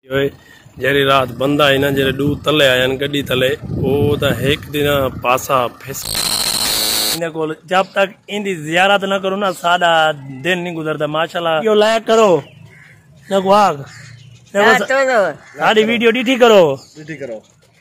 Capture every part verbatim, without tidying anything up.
जरी रात बंदा आई ना जरे डू तले आया गड्डी तले वो तो एक दिन पासा फिस को जब तक इनकी जियारत ना करो ना सादा दिन नहीं गुजरता माशाल्लाह यो लाइक करो नगवाग साड़ी वीडियो डिटी करो डिटी करो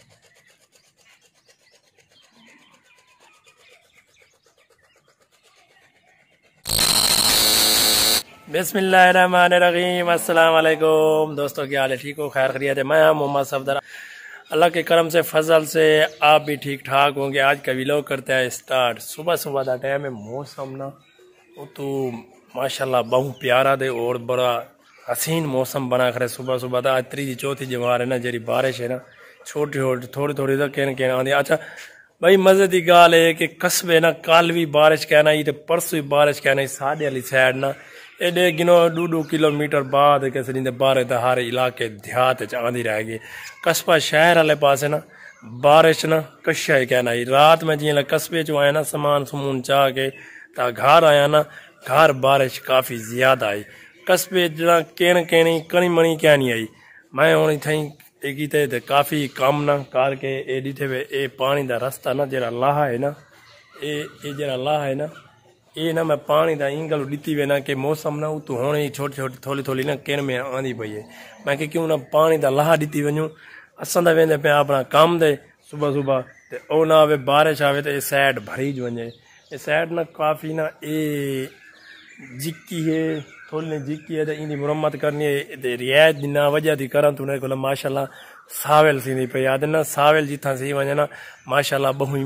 बिस्मिल्लाहिर्रहमानिर्रहीम अस्सलाम वालेकुम दोस्तों, क्या हाल है? ठीक हो? खैर खैरियत है? मैं मोहम्मद सफदर, अल्लाह के करम से फजल से आप भी ठीक ठाक होंगे। आज का व्लॉग करते हैं स्टार्ट। सुबह सुबह का टाइम है, मौसम ना वो तो माशाल्लाह बहुत प्यारा दे और बड़ा हसीन मौसम बना करे। सुबह सुबह का आज तीजी चौथी जवार है ना जरी बारिश है ना छोटी छोटी थोड़ी थोड़ी तो कहने कहना आती। अच्छा भाई मजे की गाल है कि कस्बे ना कल भी बारिश कहना ही तो परसों भी बारिश कहना ही साढ़े वाली साइड ना एडे गिनो दो दो किलोमीटर बाद कैसे बारे तो हर इलाके देहात आंदी रहेगी। कस्बा शहर वाले पास ना बारिश ना कशा ही कहना ही। रात में जियां कस्बे चो आया ना सामान समून चाह के ता घर आया ना घर बारिश काफ़ी ज़्यादा आई। कस्बे जरा कहन कहनी कणी मणी क्या नहीं आई। मैं हूँ इतनी कीते काफ़ी कम ना करके ए डिठे वे ए पानी का रस्ता ना जरा लाहा है ना ए ए जरा लाहा है ना ये ना मैं पानी का इंगल दी वे ना कि मौसम ना तो होने ही छोटी छोटी थोड़ी थोड़ी ना किन में आँदी पई है। मैं कि क्यों ना पानी का लाहा दी वनूँ असा तो वेंदे पे अपना कम दे सुबह सुबह तो ओ ना आवे बारिश आवे तो ये सैड भरी ज वने। ये सैड ना काफ़ी ना ये जिक्की है थोड़ी ने जिक्की है तो इनकी मुरम्मत करनी है। रियायत ना वजह थी करन तो उन्हें को माशाल्लाह सावेल सी नहीं पे याद ना सावेल जिथा सी वने ना माशाल्लाह बहु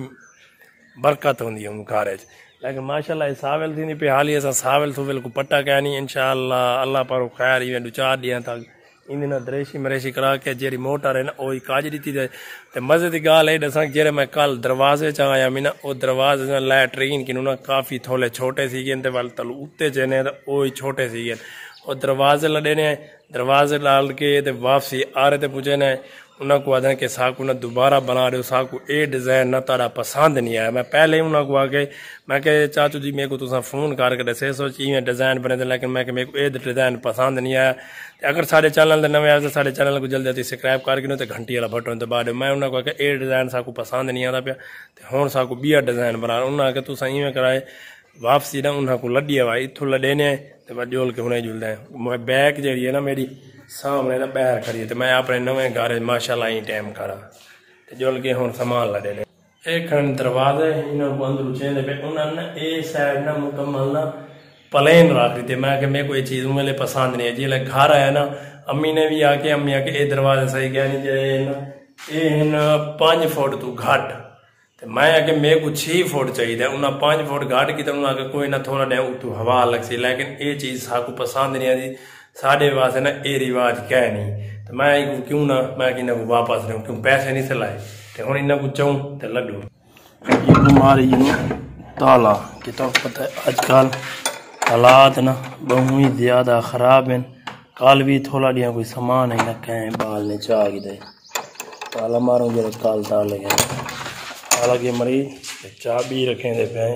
बरकत होंगी है घर। लेकिन माशाल्लाह सावेल थी नहीं पे हाली असा सावेल सुवेल को पट्टा क्या नहीं इंशाअल्लाह अल्लाह पर खैर इवें दो चार ॾींहं तक इन ना दरेशी मरेशी करा के जेरी मोटर है ना ओ काज दी थे। तो मजे की गाल है दसा जेरे मैं कल दरवाजे च आया मैं ना वो दरवाजे लैट्रीन कि ना काफ़ी थोड़े छोटे सीगे वाल तल उत्ते चने तो वो छोटे सीगे और दरवाजे लड़े ने दरवाजे डाल के तो वापसी आ रहे थे पूछे ने उनको आदे कि साकू ना दोबारा बना रहे हो साकू ए डिज़ाइन ना तारा पसंद नहीं आया। मैं पहले ही उनको आके मैं कह चाचू जी मेरे को तुसा फोन करके दसे सोच इवें डिज़ाइन बने थे लेकिन मैं मेरे को ए डिज़ाइन पसंद नहीं आया। अगर साढ़े चैनल नवे आए तो साढ़े चैनल को जल्दी जल्दी सब्सक्राइब करके तो घंटी वाला बटन तो बाद मैं उन्होंने आके ए डिज़ाइन साकू पसंद नहीं आता पाया तो हूँ साकू बिया डिज़ाइन बना उन्हें आके तुसा इवें कराए वापसी ना उन्होंने को लड़ी आवा इतों लड़े ने तो मैं जोल के हुने जुलदा है बैक जी है ना मेरी सामने ना बहर खड़ी तो मैं अपने नवे घर माशाल्लाह ही टाइम करा तो जुल के हूँ सामान लड़े ने एक खंड दरवाजे इन्होंने को अंदर चेंदे पे उन्होंने ए साइड ना मुकम्मल ना प्लेन रख दी थी। मैं कि मेरे को ये चीज़ मेरे पसंद नहीं है जी लाइक घर आया ना अम्मी ने भी आके अम्मी आके ए दरवाजे सही गया नहीं जे ना ये ना पाँच फुट तू घट तो मैं आके मेरे को छः फुट चाहिए उन्हें पाँच फुट घट की तो उन्हें आके कोई ना थोड़ा डे उतू हवा लग सी लेकिन ये चीज़ साकू पसंद नहीं आती साढ़े वास्ते ना ये रिवाज क्या नहीं। तो मैं क्यों ना मैं कि वापस रहूँ क्यों पैसे नहीं सिलाए तो हूँ इन्हें को चाहूँ तो लड्डू हमारी ताला कि तो पता है आजकल हालात ना बहुत ही ज़्यादा ख़राब हैं। कल भी थोड़ा दिया कोई सामान है ना कहें बाल ने चाह की दे ताला मारूँ जरा कल ताले गए हालांकि मरीज चाह भी रखें दे पे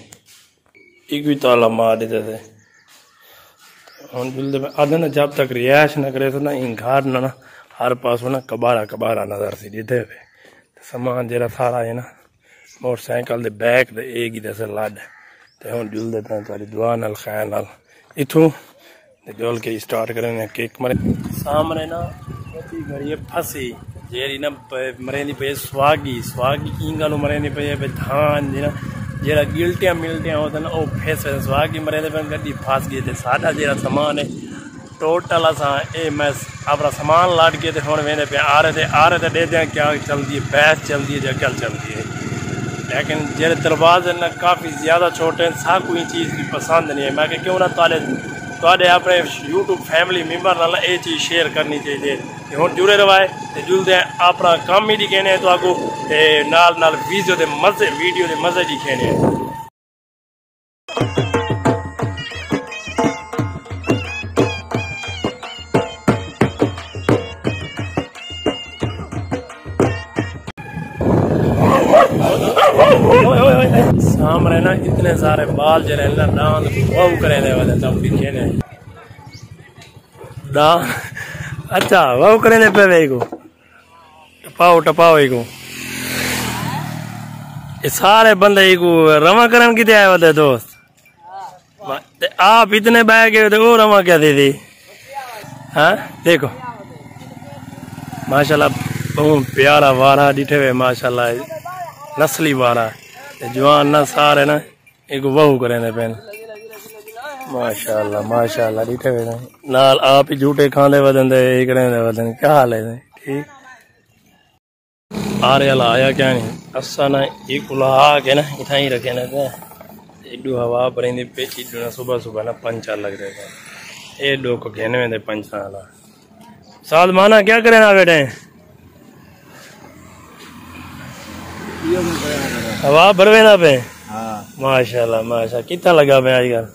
एक भी ताला मार देते थे हम जुलते में आधे ना जब तक रिहायश न करे तो ना इन घर ना ना हर पास ना कबारा कबारा नजर सी दीते हुए तो सामान जरा सारा है ना मोटरसाइकिल दे बैक दे एक ही दस लड तो हम जुलते पे थोड़ी दुआ नाल खैर नाल इथों जुल के स्टार्ट करें केक मरे सामने ना घड़ी फंसी जेरी ना मरेंदी पे स्वागी स्वागी इंगा मरेंदी पे धान जी ना जरा गिल्टियाँ मिल्टियाँ होते ना वो फेस स्वागी मरेंदे पे गड्डी फंस गई थे साढ़ा जरा सामान है टोटल असा ए मैं अपना सामान लाट के हूँ वेंदे पे आ रहे थे आ रहे थे देखते हैं क्या चलती है बहस चलती है जगह चलती है। लेकिन जेरे दरवाजे ना काफ़ी ज़्यादा छोटे हैं साकू ही चीज़ की पसंद नहीं है। मैं कि क्यों ना ताले ताले अपने यूट्यूब फैमिली मेंबर नाल ये चीज़ शेयर करनी चाहिए कि हम जुड़े रवाए तो जुलते हैं अपना काम ही दिखेने तो आगो नाल नाल वीडियो दे मजे वीडियो दे मजे दिखेने। सामने ना इतने सारे बाल जरे ना डांस बहु करे दे वाले तब दिखे ने डांस अच्छा वो करें पे वे को टपाओ टपाओ को ये सारे बंदे को रवा करन किते आए होते दोस्त आप इतने बह गए तो वो रवा क्या दे दी। हाँ देखो माशाल्लाह बहुत प्यारा वारा डिठे हुए माशाल्लाह नस्ली वारा जवान ना सारे ना एक वहू करें पेन माशाल्लाह माशाल्लाह डिठे हुए नाल आप ही झूठे खाने वदन दे करें वदन क्या हाल है ठीक आ रहा आया क्या नहीं असा ना एक उला के ना इतना ही रखे ना एडू हवा परेंदी पे एडू ना सुबह सुबह ना पंचा लग रहे थे एडू को घेने में दे पंचा वाला साल माना क्या करें ना बेटे हवा भरवे ना पे माशाल्लाह माशा कितना लगा पे आजकल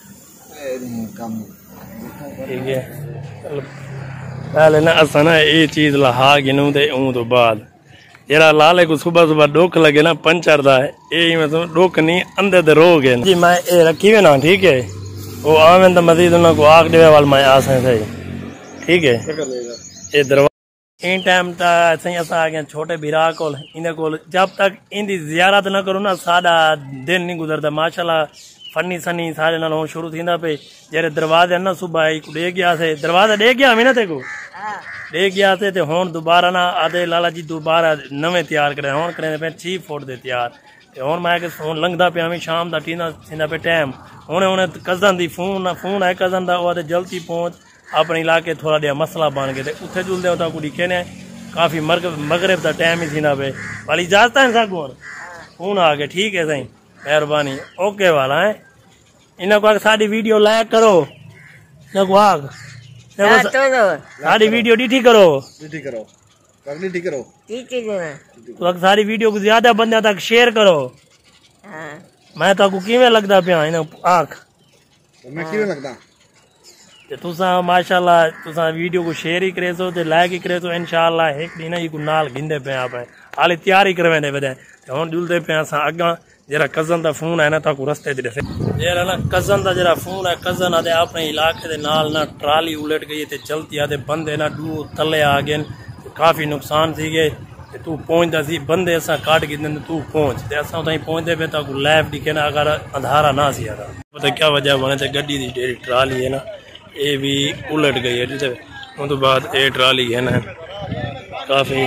ठीक है पहले ना असा ना ये चीज लहा गिनू ते ऊं तो बाद जरा लाले को सुबह सुबह डोक लगे ना पंचर दा है ये मैं तो डोक नहीं अंदर दे रोग है जी मैं ये रखी हुए ना ठीक है वो आवे तो मजीद उन्हें को आग देवे वाल मैं आसे सही ठीक है ये दरवाजा इन टाइम तक सही असा आ गए छोटे बिरा को इन को जब तक इनकी जियारत ना करूँ ना सादा दिन नहीं गुजरता माशाल्लाह फनी सनी सारे नाल शुरू थींदा पे जरे दरवाजे ना सुबह एक डे गया से दरवाजा डे गया मैं ना तेको डे गया से ते हुन दोबारा ना आदे लाला जी दोबारा नवे तैयार करे हुन करे पे छह फुट दे तैयार ते हुन मैं के फोन लंघदा पे हमें शाम दा टीना थींदा पे टाइम हुन हुन कजन दी फोन ना फोन है कजन दा ओदे जल्दी पहुंच अपने इलाके थोड़ा जिहा मसला बन गया ते उत्थे जुलदे उता कुड़ी कहने काफी मगरिब दा टाइम ही थींदा पे वाली इजाजत है सागो फोन आ गए ठीक है सही मेहरबानी ओके वाला है इन्हें को साड़ी वीडियो लाइक करो इन्हें आग साड़ी वीडियो डिटी करो डिटी करो डिटी करो तो सारी वीडियो को ज्यादा बंदे तक शेयर करो मैं तो किवें लगदा पिया इन्हें आख मैं किवें लगदा ते तुसा माशाल्लाह तुसा वीडियो को शेयर ही करे सो ते लाइक ही करे सो इंशाल्लाह एक दिन ही को नाल गिंदे पे आप हाले तैयारी करवेंदे बदे हुन जुलदे पे असा अगा जरा कजन दा फोन है ना ताकू रस्ते दे जरा ना कजन दा जरा फोन है कजन आदे अपने इलाके दे नाल ना ट्राली उलट गई ते चलती आदे बंदे ना डू तले आ गए काफी नुकसान सी गए ते तू पहुंचदा सी बंदे असा काट के दिन तू पहुंच ते असा ताई पहुंचदे पे ताकू लाइव दिखे ना अगर अंधारा ना सी आदा पता क्या वजह बने ते गड्डी दी जेडी ट्राली है ना ये भी उलट गई है ठीक है उस तो बाद ये ट्राली है ना काफी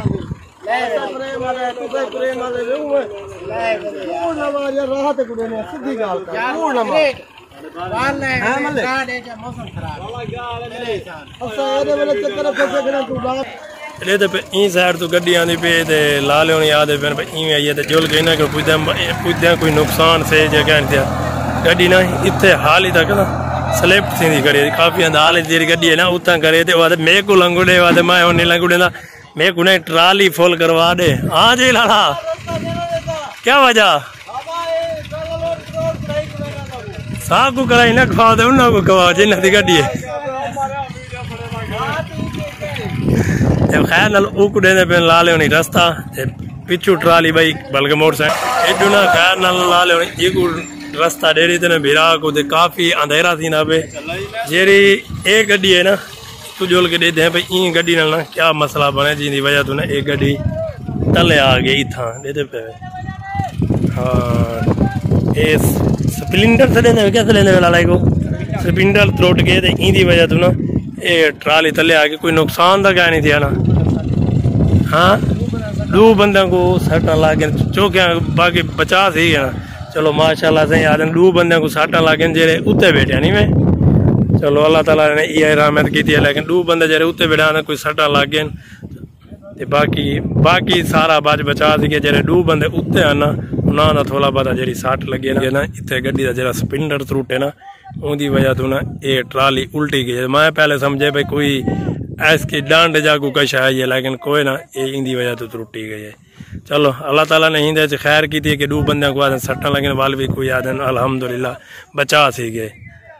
साइड तो गड्डी आंदी पे लाल होनी आदे पे इवें आई है जुल गई ना पुजद कोई नुकसान से जगह गड्डी ना इतने हाल ही तक ना स्लिप थी करे काफी अंदाल जी गड्डी है ना उतना करे मेरे को लंगुड़े वादे मैं नहीं लंगुड़े ना मेरे को नहीं ट्राली फुल करवा दे हाँ जी लाला क्या वजह साहब को कराई ना खवा दे उन्होंने को खवा जिन्हें दी गड्डी है खैर नाल उकड़े ने पे ला ले रास्ता पिछू ट्राली भाई बल्कि मोटरसाइकिल एडू ना खैर नाल ला ले एक रास्ता डेरी ते भिरा को काफी अंधेरा थी ना पे जेरी ए गड्डी है ना तू जोल के देते हैं भाई ई गड्डी ना ना क्या मसला बने जिंदी वजह तो ना एक गड्डी तले आ गई था देते पे हाँ ये स्प्लेंडर से लेने क्या लेने वाला लाई को स्प्लेंडर त्रोट गए थे ई वजह तो ना ये ट्राली तले आ गई कोई नुकसान तो क्या नहीं थी ना हाँ दो बंदे को सट्टा ला के चौकिया बाकी बचा सी है ना चलो माशाल्लाह से आदम दो बंदे को सट्टा ला के जेरे उत्ते बैठे नहीं मैं चलो अल्लाह ताला ने ये रहमत की थी लेकिन दो बंदे जेरे उत्ते बैठा ना कोई सट्टा ला गए ते बाकी बाकी सारा बाज बचा सी के जेरे दो बंदे उत्ते आना उन्होंने ना थोड़ा बहुत जेरी सट लगे ना ना इतने गड्डी का जरा स्पिंडर त्रुटे ना उनकी वजह तो ना ये ट्राली उल्टी गई मैं पहले समझे भाई कोई ऐसी डांड जागू कश है ये लेकिन कोई ना ये इनकी वजह तो त्रुटी गई है चलो अल्लाह ताला ने हिंदे खैर की थी कि दो बंदे को आदन सट्टा लगने वाल भी कोई आदन अल्हम्दुलिल्लाह बचा सी गए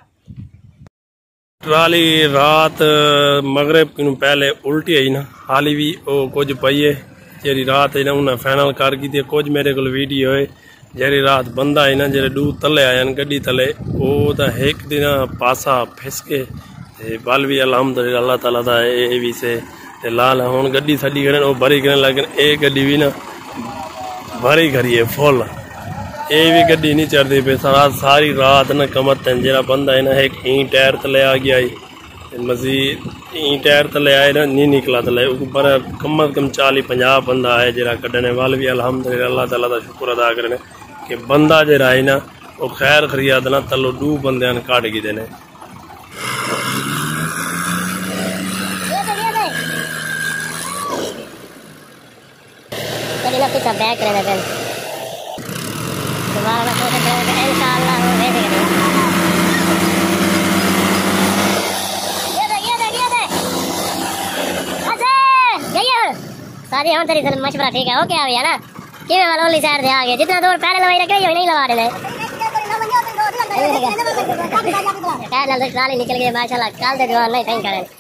ट्राली रात मगरिब को पहले उल्टी आई ना हाली भी वो कुछ पई है जेरी रात है ना उन्हें फाइनल कर की थी कुछ मेरे को वीडियो है जेरी रात बंदा है ना जेरे दो तले आए गड्डी तले वो तो एक दिन पासा फिस के ते बल भी अलहमदुलिल्लाह अल्लाह ताला दा ए भी से ते लाल हुन गड्डी साडी करन ओ भरी करन लेकिन ए गड्डी भी ना भरी करी है फुल ए भी गड्डी नहीं चढ़ती पे सारी रात ना कमर तन जरा बंदा है ना एक ई टायर तले आ गया मजीद ई टायर तले आए ना नहीं निकला तले ऊपर कम अज कम चाली पंजाह बंदा है जरा कढ़ने वाल भी अलहमदुलिल्लाह अल्लाह ताला का शुक्र अदा करने कि बंदा जरा है ना वो खैर खरियाद ना तलो दू बंद काट गए ने पीछा बैक रहने दें दोबारा इंशाअल्लाह हो गए देंगे ये दे ये दे ये दे अच्छा गई सारी हम तेरी मशवरा ठीक है ओके आ गया ना कि मैं वाली साइड से आ गया जितना दूर पहले लवाई रखे हो नहीं लगा रहे टायर निकल गए माशाल्लाह कल से जवान नहीं कहीं करें